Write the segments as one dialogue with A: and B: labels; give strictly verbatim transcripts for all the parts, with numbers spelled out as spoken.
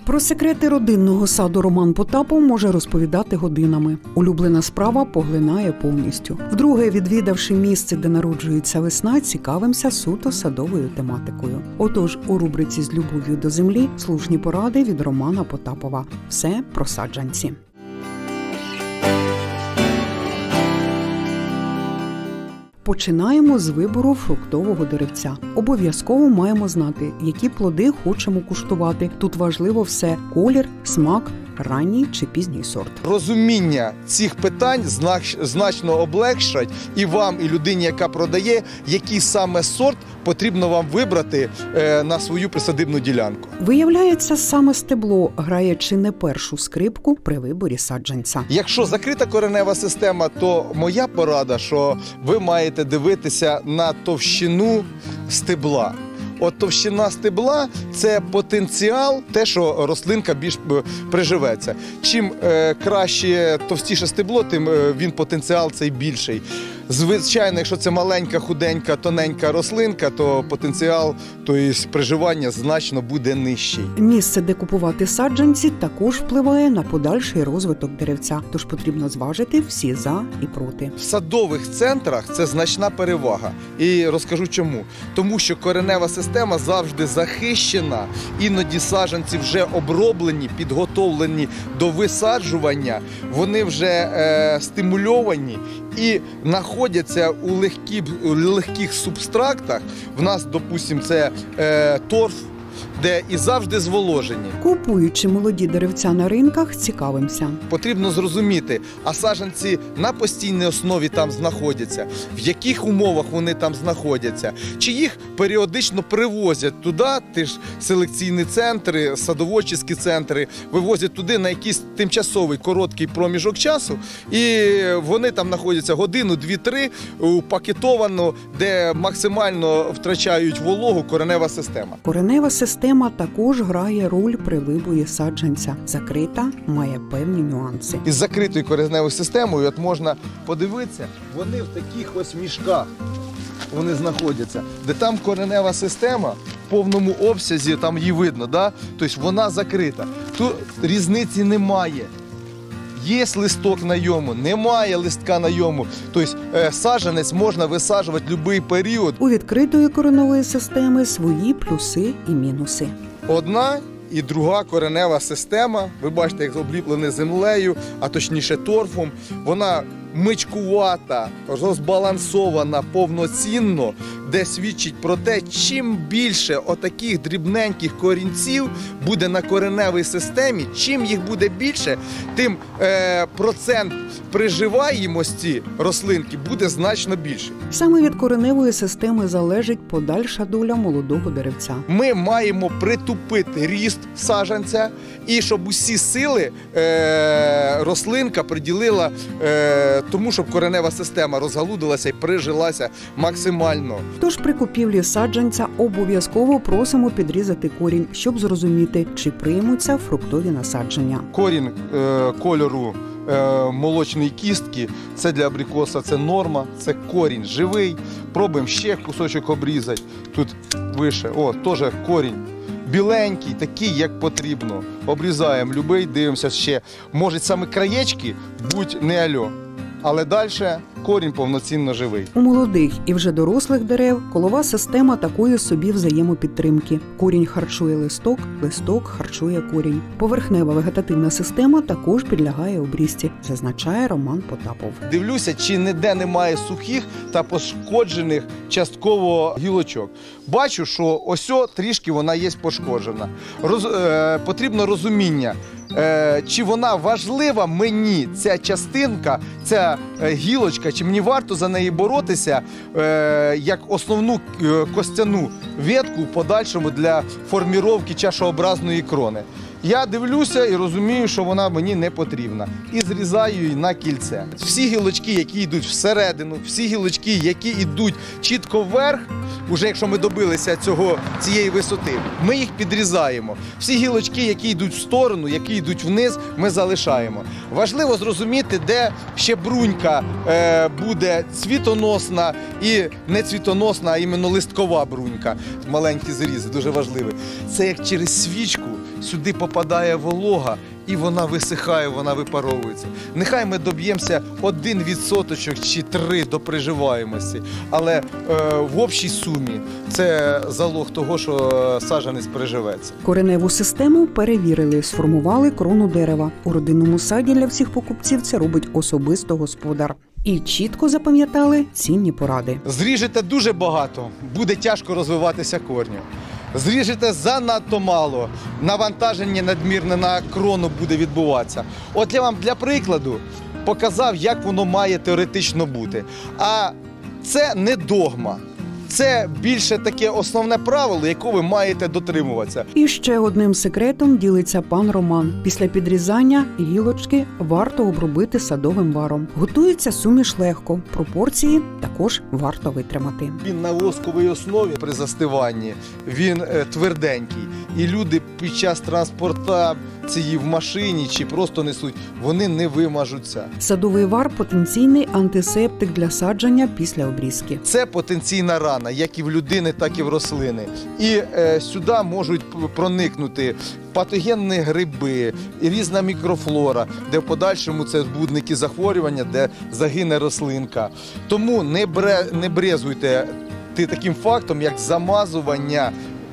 A: Про секрети родинного саду Роман Потапов може розповідати годинами. Улюблена справа поглинає повністю. Вдруге, відвідавши місце, де народжується весна, цікавимося суто садовою тематикою. Отож, у рубриці «З любов'ю до землі» слушні поради від Романа Потапова. Все про саджанці. Починаємо з вибору фруктового деревця. Обов'язково маємо знати, які плоди хочемо куштувати. Тут важливо все – колір, смак, ранній чи пізній сорт.
B: Розуміння цих питань значно облегшать і вам, і людині, яка продає, який саме сорт потрібно вам вибрати на свою присадибну ділянку.
A: Виявляється, саме стебло грає чи не першу скрипку при виборі саджанця.
B: Якщо закрита коренева система, то моя порада, що ви маєте дивитися на товщину стебла. От товщина стебла – це потенціал, те, що рослинка більш приживеться. Чим е, краще, товстіше стебло, тим е, він потенціал цей більший. Звичайно, якщо це маленька, худенька, тоненька рослинка, то потенціал, тобто приживання значно буде нижчий.
A: Місце, де купувати саджанці, також впливає на подальший розвиток деревця, тож потрібно зважити всі «за» і «проти».
B: В садових центрах це значна перевага. І розкажу чому. Тому що коренева система завжди захищена, іноді саджанці вже оброблені, підготовлені до висаджування, вони вже е, стимульовані і знаходяться у, легкі, у легких субстрактах. В нас, допустимо, це е, торф, де і завжди зволожені.
A: Купуючи молоді деревця на ринках, цікавимося.
B: Потрібно зрозуміти, а саджанці на постійній основі там знаходяться, в яких умовах вони там знаходяться, чи їх періодично привозять туди, ті ж селекційні центри, садоводчі центри, вивозять туди на якийсь тимчасовий короткий проміжок часу, і вони там знаходяться годину, дві-три, упакетовано, де максимально втрачають вологу коренева система.
A: Коренева система також грає роль при виборі саджанця. Закрита має певні нюанси.
B: Із закритою кореневою системою от можна подивитися, вони в таких ось мішках вони знаходяться, де там коренева система в повному обсязі, там її видно, да? Тобто вона закрита. Тут різниці немає. Є листок на йому, немає листка на йому. Тобто саджанець можна висаджувати в будь-який період.
A: У відкритої кореневої системи свої плюси і мінуси.
B: Одна і друга коренева система, ви бачите, як обліплені землею, а точніше торфом, вона мичкувата, розбалансована повноцінно, де свідчить про те, чим більше отаких дрібненьких корінців буде на кореневій системі, чим їх буде більше, тим е, процент приживаємості рослинки буде значно більший.
A: Саме від кореневої системи залежить подальша доля молодого деревця.
B: Ми маємо притупити ріст саджанця і щоб усі сили е, рослинка приділила е, тому, щоб коренева система розгалудилася і прижилася максимально.
A: Тож при купівлі саджанця обов'язково просимо підрізати корінь, щоб зрозуміти, чи приймуться фруктові насадження.
B: Корінь е, кольору е, молочної кістки – це для абрикоса, це норма, це корінь живий. Пробуємо ще кусочок обрізати. Тут вище, о, теж корінь. Біленький, такий, як потрібно. Обрізаємо любий, дивимося ще. Може, саме краєчки будь не альо, але далі корінь повноцінно живий.
A: У молодих і вже дорослих дерев колова система такої собі взаємопідтримки. Корінь харчує листок, листок харчує корінь. Поверхнева вегетативна система також підлягає обрізці, зазначає Роман Потапов.
B: Дивлюся, чи ніде немає сухих та пошкоджених частково гілочок. Бачу, що ось трішки вона є пошкоджена. Роз, е, потрібно розуміння, е, чи вона важлива мені, ця частинка, ця е, гілочка, чи мені варто за неї боротися е, як основну е, костяну ветку в подальшому для форміровки чашообразної крони. Я дивлюся і розумію, що вона мені не потрібна. І зрізаю її на кільце. Всі гілочки, які йдуть всередину, всі гілочки, які йдуть чітко вверх, уже якщо ми добилися цього, цієї висоти, ми їх підрізаємо. Всі гілочки, які йдуть в сторону, які йдуть вниз, ми залишаємо. Важливо зрозуміти, де ще брунька е, буде цвітоносна і не цвітоносна, а іменно листкова брунька. Маленькі зрізи, дуже важливі. Це як через свічку сюди попадає попадає волога, і вона висихає, вона випаровується. Нехай ми доб'ємося один відсоточок чи три до приживаємості, але е, в общій сумі це залог того, що саджанець приживеться.
A: Кореневу систему перевірили, сформували крону дерева. У родинному саді для всіх покупців це робить особисто господар. І чітко запам'ятали цінні поради.
B: Зріжете дуже багато, буде тяжко розвиватися корню. Зріжете занадто мало, навантаження надмірне на крону буде відбуватися. От я вам для прикладу показав, як воно має теоретично бути. А це не догма. Це більше таке основне правило, якого ви маєте дотримуватися.
A: І ще одним секретом ділиться пан Роман. Після підрізання гілочки варто обробити садовим варом. Готується суміш легко, пропорції також варто витримати.
B: Він на восковій основі при застиванні, він е, тверденький. І люди під час транспортації в машині чи просто несуть, вони не вимажуться.
A: Садовий вар – потенційний антисептик для саджання після обрізки.
B: Це потенційна рана, як і в людини, так і в рослини. І е, сюди можуть проникнути патогенні гриби, і різна мікрофлора, де в подальшому це збудники захворювання, де загине рослинка. Тому не, бре, не брезуйте таким фактом, як замазування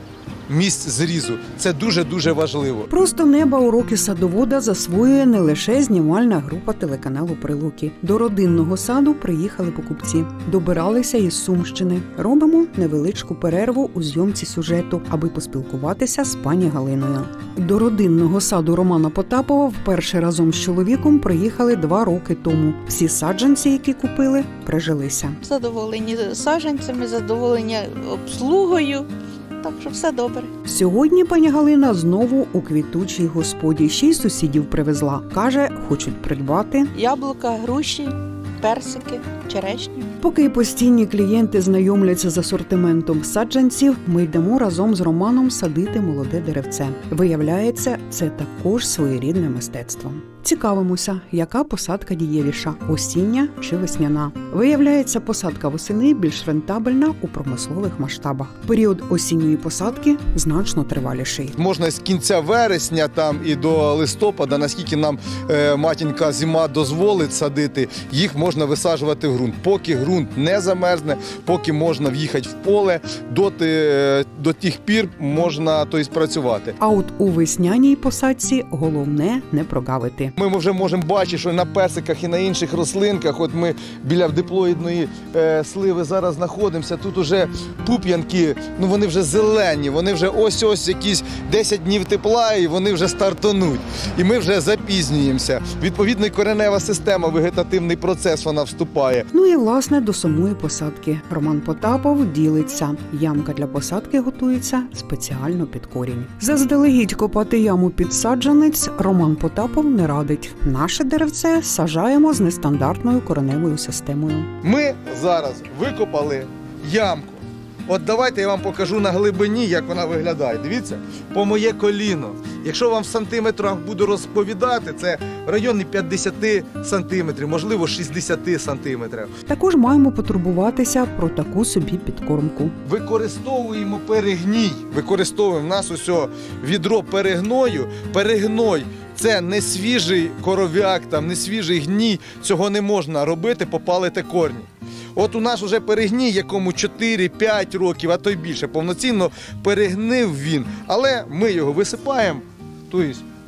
B: місць зрізу. Це дуже-дуже важливо.
A: Просто неба уроки садовода засвоює не лише знімальна група телеканалу «Прилуки». До родинного саду приїхали покупці. Добиралися із Сумщини. Робимо невеличку перерву у зйомці сюжету, аби поспілкуватися з пані Галиною. До родинного саду Романа Потапова вперше разом з чоловіком приїхали два роки тому. Всі саджанці, які купили, прижилися.
C: Задоволені саджанцями, задоволені обслугою. Так що все добре.
A: Сьогодні пані Галина знову у квітучій господі. Ще й сусідів привезла. Каже, хочуть придбати
C: Яблука, груші, персики, черешню.
A: Поки постійні клієнти знайомляться з асортиментом саджанців, ми йдемо разом з Романом садити молоде деревце. Виявляється, це також своєрідне мистецтво. Цікавимося, яка посадка дієвіша – осіння чи весняна. Виявляється, посадка восени більш рентабельна у промислових масштабах. Період осінньої посадки значно триваліший.
B: Можна з кінця вересня там і до листопада, наскільки нам е, матінька зима дозволить садити, їх можна висаджувати в ґрунт. Поки ґрунт не замерзне, поки можна в'їхати в поле, доти, е, до тих пір можна то й спрацювати.
A: А от у весняній посадці головне не прогавити.
B: Ми вже можемо бачити, що на персиках і на інших рослинках, от ми біля диплоїдної е, сливи зараз знаходимося, тут уже пуп'янки, ну вони вже зелені, вони вже ось-ось якісь десять днів тепла і вони вже стартонуть. І ми вже запізнюємося. Відповідно, і коренева система, вегетативний процес, вона вступає.
A: Ну і, власне, до самої посадки. Роман Потапов ділиться. Ямка для посадки готується спеціально під корінь. Заздалегідь копати яму під саджанець Роман Потапов не радить. Наше деревце саджаємо з нестандартною кореневою системою.
B: Ми зараз викопали ямку. От давайте я вам покажу на глибині, як вона виглядає. Дивіться, по моє коліно. Якщо вам в сантиметрах буду розповідати, це в районі п'ятдесят сантиметрів, можливо шістдесят сантиметрів.
A: Також маємо потурбуватися про таку собі підкормку.
B: Використовуємо перегній. Використовуємо в нас ось відро перегною. Перегной – це не свіжий коров'як, там, не свіжий гній. Цього не можна робити, попалите корні. От у нас вже перегній, якому чотири-п'ять років, а то й більше, повноцінно перегнив він. Але ми його висипаємо, тобто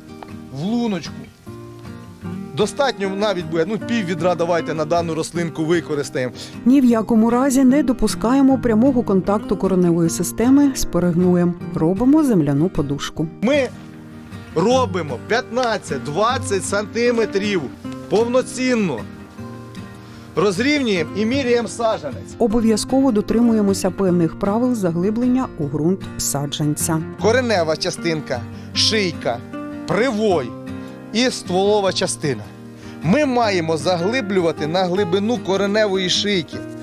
B: в луночку. Достатньо навіть буде, ну пів відра давайте на дану рослинку використаємо.
A: Ні в якому разі не допускаємо прямого контакту кореневої системи з перегноєм. Робимо земляну подушку.
B: Ми робимо п'ятнадцять-двадцять сантиметрів повноцінно. Розрівнюємо і міряємо саджанець.
A: Обов'язково дотримуємося певних правил заглиблення у ґрунт саджанця.
B: Коренева частинка, шийка, привой і стволова частина. Ми маємо заглиблювати на глибину кореневої шийки.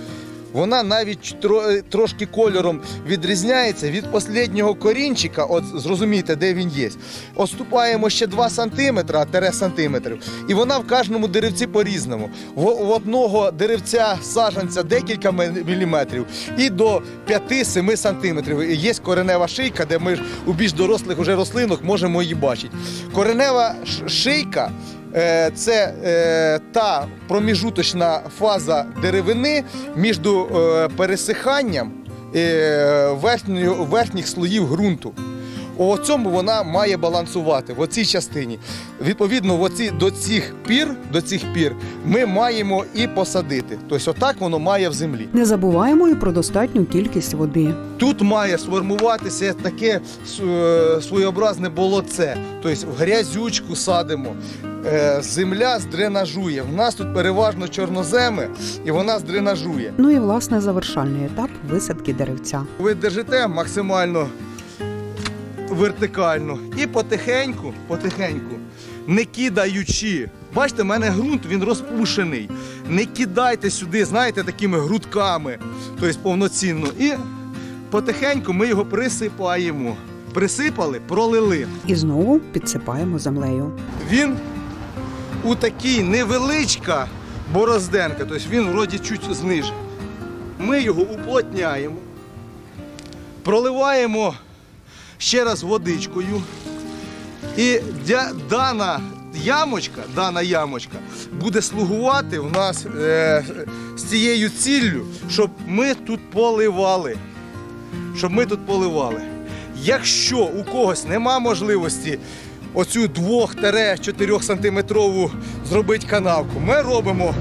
B: Вона навіть тро- трошки кольором відрізняється від останнього корінчика, от зрозумійте, де він є. Отступаємо ще два сантиметри, тире сантиметрів, і вона в кожному деревці по-різному. В, в одного деревця саджанця декілька міліметрів і до п'яти-семи сантиметрів. Є коренева шийка, де ми у більш дорослих уже рослинок можемо її бачити. Коренева шийка – це е, та проміжуточна фаза деревини між е, пересиханням е, верхньої, верхніх слоїв ґрунту. У цьому вона має балансувати, в оцій частині. Відповідно, в оці, до цих пір, до цих пір ми маємо і посадити. Тобто отак воно має в землі.
A: Не забуваємо і про достатню кількість води.
B: Тут має сформуватися таке е, своєобразне болоце. Тобто в грязючку садимо. Земля здренажує. У нас тут переважно чорноземи, і вона здренажує.
A: Ну і, власне, завершальний етап висадки деревця.
B: Ви держите максимально вертикально і потихеньку, потихеньку, не кидаючи. Бачите, в мене ґрунт, він розпушений. Не кидайте сюди, знаєте, такими грудками, тобто повноцінно. І потихеньку ми його присипаємо. Присипали, пролили.
A: І знову підсипаємо землею.
B: Він у такій невеличка борозденка, тобто він вроді чуть знижений. Ми його уплотняємо, проливаємо ще раз водичкою. І дана ямочка, дана ямочка буде слугувати у нас е, з цією ціллю, щоб ми тут поливали. Щоб ми тут поливали. Якщо у когось нема можливості оцю двох-чотирьох сантиметрову зробити канавку, ми робимо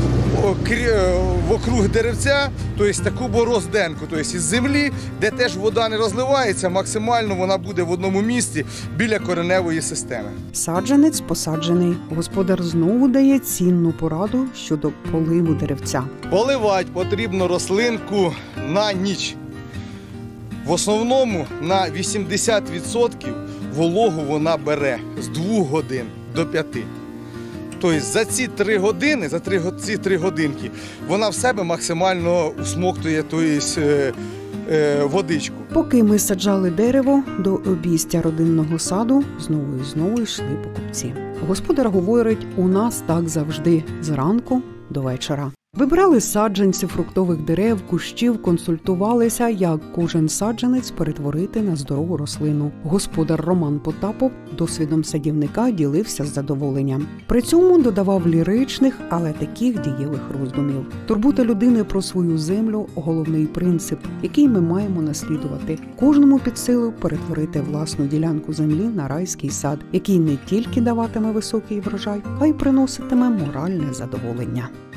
B: вокруг деревця, тобто таку борозденку, тобто із землі, де теж вода не розливається, максимально вона буде в одному місці біля кореневої системи.
A: Саджанець посаджений. Господар знову дає цінну пораду щодо поливу деревця.
B: Поливати потрібно рослинку на ніч. В основному на вісімдесят відсотків вологу вона бере з двох годин до п'яти. Тобто за ці три години, за три, ці три годинки вона в себе максимально усмоктує тобто, е, е, водичку.
A: Поки ми саджали дерево до обійстя родинного саду, знову і знову йшли покупці. Господар говорить, у нас так завжди, зранку до вечора. Вибрали саджанці фруктових дерев, кущів, консультувалися, як кожен саджанець перетворити на здорову рослину. Господар Роман Потапов досвідом садівника ділився з задоволенням. При цьому додавав ліричних, але таких дієвих роздумів. Турбота людини про свою землю – головний принцип, який ми маємо наслідувати. Кожному під силу перетворити власну ділянку землі на райський сад, який не тільки даватиме високий врожай, а й приноситиме моральне задоволення.